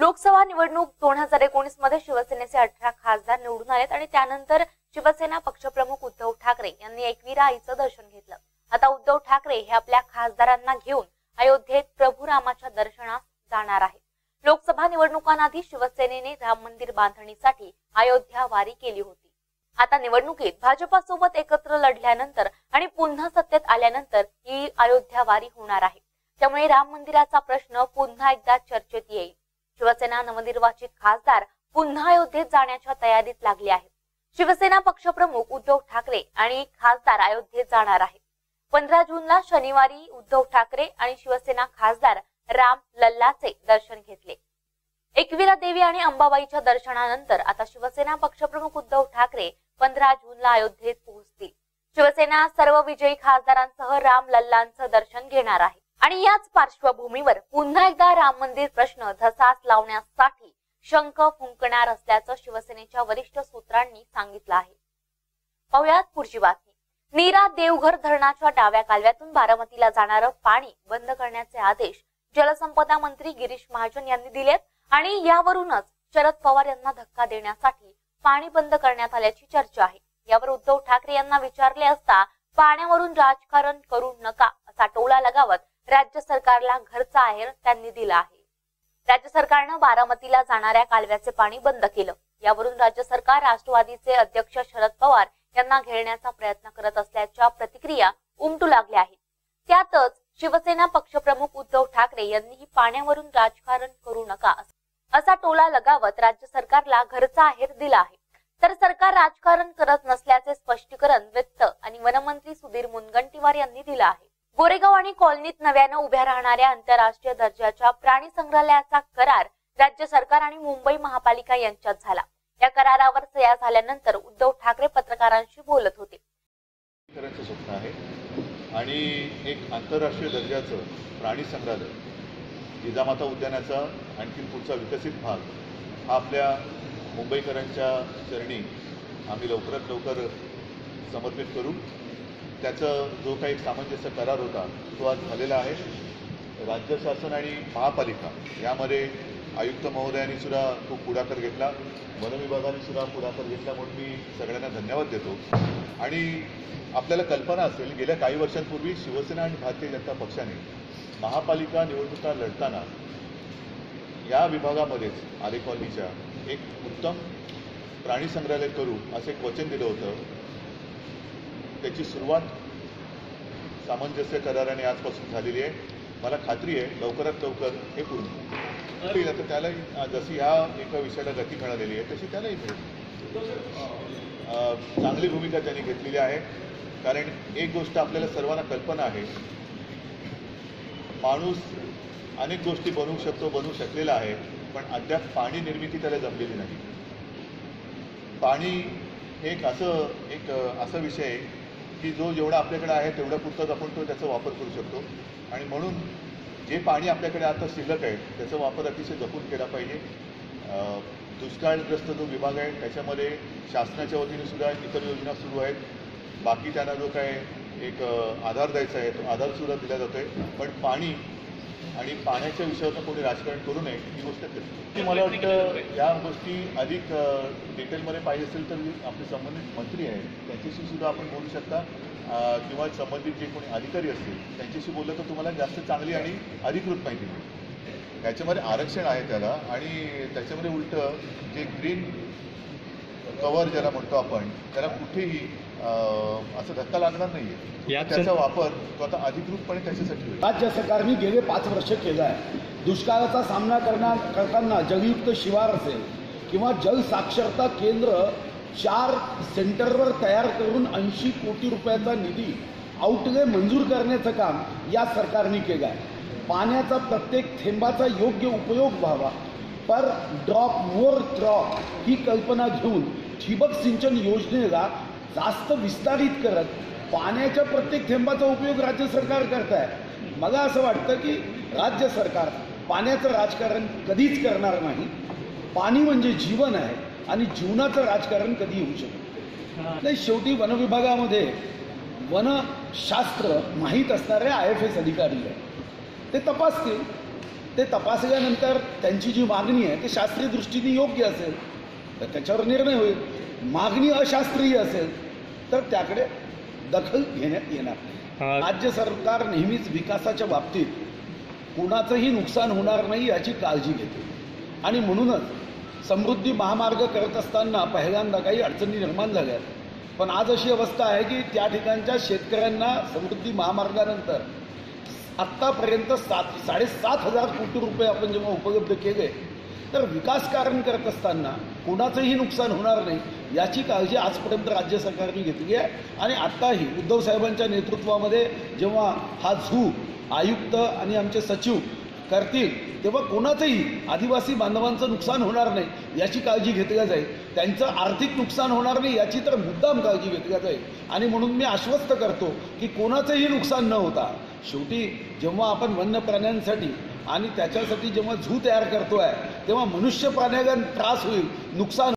लोकसभा निवडणूक 2019 मध्ये शिवसेनेचे 18 खासदार निवडून आलेत आणि त्यानंतर शिवसेना पक्षप्रमुख उद्धव ठाकरे यांनी एकविरा आईचं दर्शन घेतलं। आता उद्धव ठाकरे हे आपल्या खासदारांना घेऊन अयोध्येत प्रभू रामाच्या दर्शनास जाणार आहेत। लोकसभा निवडणुकांआधी शिवसेनेने राम मंदिर बांधणीसाठी अयोध्या वारी केली होती। आता निवडणुकीत भाजपासोबत एकत्र लढल्यानंतर आणि पुन्हा सत्तेत आल्यानंतर ही अयोध्या वारी होणार आहे। त्यामुळे राम मंदिराचा प्रश्न पुन्हा एकदा चर्चेत येईल। शिवसेना नवनिर्वाचित खासदार पुन्हा अयोध्येत जाण्याच्या तयारीत लागले आहेत। शिवसेना पक्षप्रमुख उद्धव ठाकरे आणि खासदार अयोध्येत जाणार आहेत। 15 जूनला शनिवारी उद्धव ठाकरे आणि शिवसेना खासदार राम लल्लाचे दर्शन घेतले। एकविरा देवी आणि अंबाबाईच्या दर्शनानंतर आता शिवसेना पक्षप्रमुख उद्धव ठाकरे 15 जूनला अयोध्येत पोहोचतील। शिवसेना सर्व विजयी खासदारांसह राम लल्लांचं दर्शन घेणार आहे आणि याच पार्श्वभूमीवर पुन्हा एकदा राम मंदिर प्रश्न धसास लावण्यासाठी शंख फुंकणार असल्याचं शिवसेनेच्या वरिष्ठ सूत्रांनी सांगितलं आहे। पाहुयात पुढची बातमी। नीरा देवघर धरणाच्या डाव्या कालव्यातून बारामतीला जाणारं पाणी बंद करण्याचे आदेश जलसंपदा मंत्री गिरीश महाजन यांनी दिलेत आणि यावरूनच शरद पवार यांना धक्का देण्यासाठी पाणी बंद करण्यात आल्याची चर्चा आहे। यावर उद्धव ठाकरे यांना विचारले असता पाण्यावरून राजकारण करू नका असा टोला लगावत राज्य सरकारला घरचा आहेर त्यांनी दिला आहे। राज्य सरकारनं बारामतीला जाणाऱ्या कालव्याचे पाणी बंद केलं। यावरून राज्य सरकार राष्ट्रवादीचे अध्यक्ष शरद पवार यांना घेरण्याचा प्रयत्न करत असल्याच्या प्रतिक्रिया उमटू लागल्या आहेत। त्यातच शिवसेना पक्षप्रमुख उद्धव ठाकरे यांनीही पाण्यावरून राजकारण करू नका असा टोला लगावत राज्य सरकारला घरचा आहेर दिला आहे। तर सरकार राजकारण करत नसल्याचे स्पष्टीकरण वित्त आणि वनमंत्री सुधीर मुनगंटीवार यांनी दिलं आहे। गोरेगाव आणि कॉलनीत नव्यानं उभ्या राहणाऱ्या आंतरराष्ट्रीय दर्जाच्या प्राणी संग्रहालयाचा करार राज्य सरकार आणि मुंबई महापालिका यांच्यात झाला। या करारावर सह्या झाल्यानंतर उद्धव ठाकरे पत्रकारांशी बोलत होते। स्वप्न आहे आणि एक आंतरराष्ट्रीय दर्जाचं प्राणी संग्रहालय जिजामाता उद्यानाचा आणखी पुढचा विकसित भाग हा आपल्या मुंबईकरांच्या चरणी आम्ही लवकरात लवकर समर्पित करू। त्याचा जो काही सामंजस्य करार होता तो आज झालेला आहे। राज्य शासन आणि महापालिका यामध्ये आयुक्त महोदयांनी सुद्धा खूप पुढाकार घेतला, वन विभागाने सुद्धा पुढाकार घेतला म्हणून मी सगळ्यांना धन्यवाद देतो। आणि आपल्याला कल्पना असेल गेल्या काही वर्षांपूर्वी शिवसेना आणि भारतीय जनता पक्षाने महापालिका निवडणुका लढताना या विभागामध्येच आले कॉलनीच्या एक उत्तम प्राणी संग्रहालय करू असे एक वचन दिलं होतं। त्याची सुरुवात सामंजस्य कराराने आजपासून झालेली आहे। मला खात्री आहे लवकरात लवकर हे पूर्ण होईल। आता त्याला जशी ह्या एका विषयाला गती मिळालेली आहे तशी त्यालाही मिळेल। चांगली भूमिका त्यांनी घेतलेली आहे। कारण एक गोष्ट आपल्याला सर्वांना कल्पना आहे, माणूस अनेक गोष्टी बनवू शकतो, बनवू शकलेला आहे, पण अद्याप पाणी निर्मिती त्याला जमलेली नाही। पाणी हे एक असा विषय आहे की जो जेवढा आपल्याकडे आहे तेवढ्या पुरताच आपण त्याचा वापर करू शकतो आणि म्हणून जे पाणी आपल्याकडे आता शिल्लक आहे त्याचा वापर अतिशय जपून केला पाहिजे। दुष्काळग्रस्त जो विभाग आहे त्याच्यामध्ये शासनाच्या वतीने सुद्धा इतर योजना सुरू आहेत। बाकी त्यांना जो काय एक आधार द्यायचा आहे तो आधारसुद्धा दिला जातो आहे, पण पाणी आणि पाण्याच्या विषयावर कोणी राजकारण करू नये ही गोष्ट करते। मला वाटतं या गोष्टी अधिक डिटेलमध्ये पाहिजे असेल तर आपले संबंधित मंत्री आहेत त्यांच्याशी सुद्धा आपण बोलू शकता किंवा संबंधित जे कोणी अधिकारी असतील त्यांच्याशी बोललं तर तुम्हाला जास्त चांगली आणि अधिकृत माहिती मिळेल। त्याच्यामध्ये आरक्षण आहे त्याला आणि त्याच्यामध्ये उलटं जे ग्रीन कव्हर ज्याला म्हणतो आपण त्याला कुठेही असं धक्का लागणार नाहीये। त्याचा वापर तो आता अधिकृतपणे त्याच्यासाठी होईल। राज्य सरकारने गेले 5 वर्ष केलं आहे। दुष्काळाचा सामना करताना जलयुक्त शिवार असेल किंवा जल साक्षरता केंद्र 4 सेंटरवर तयार करून 80 कोटी रुपयाचा निधी आउटले मंजूर करण्याचं काम या सरकारने केलं आहे। पाण्याचा प्रत्येक थेंबाचा योग्य उपयोग व्हावा, पर ड्रॉप मोर ड्रॉप ही कल्पना घेऊन ठिबक सिंचन योजनेला जास्त विस्तारित करत पाण्याच्या प्रत्येक थेंबाचा उपयोग राज्य सरकार करत आहे। मला असं वाटतं की राज्य सरकार पाण्याचं राजकारण कधीच करणार नाही। पाणी म्हणजे जीवन आहे आणि जीवनाचं राजकारण कधी होऊ शकत नाही। शेवटी वन विभागामध्ये वनशास्त्र माहीत असणारे IFS अधिकारी आहे, ते तपासतील ते तपासल्यानंतर त्यांची जी मागणी आहे ती शास्त्रीय दृष्टीने योग्य असेल तर त्याच्यावर निर्णय होईल. मागणी अशास्त्रीय असेल तर त्याकडे दखल घेण्यात येणार नाही. राज्य सरकार नेहमीच विकासाच्या बाबतीत कोणाचंही नुकसान होणार नाही याची काळजी घेते आणि म्हणूनच समृद्धी महामार्ग करत असताना पहिल्यांदा काही अडचणी निर्माण झाल्या. पण आज अशी अवस्था आहे की त्या ठिकाणच्या शेतकऱ्यांना समृद्धी महामार्गानंतर आत्तापर्यंत 7,500 कोटी रुपये आपण जेव्हा उपलब्ध केले तर विकास कारण करत असताना कोणाचंही नुकसान होणार नाही याची काळजी आजपर्यंत राज्य सरकारने घेतली आहे. आणि आत्ताही उद्धव साहेबांच्या नेतृत्वामध्ये जेव्हा हा झू आयुक्त आणि आमचे सचिव करतील तेव्हा कोणाचंही आदिवासी बांधवांचं नुकसान होणार नाही याची काळजी घेतली जाईल. त्यांचं आर्थिक नुकसान होणार नाही याची तर मुद्दाम काळजी घेतली जाईल. आणि म्हणून मी आश्वस्त करतो की कोणाचंही नुकसान न होता शेवटी जेव्हा आपण वन्य प्राण्यांसाठी आणि त्याच्यासाठी जेव्हा झू तयार करतो आहे तेव्हा मनुष्य प्राण्यांना त्रास होईल, नुकसान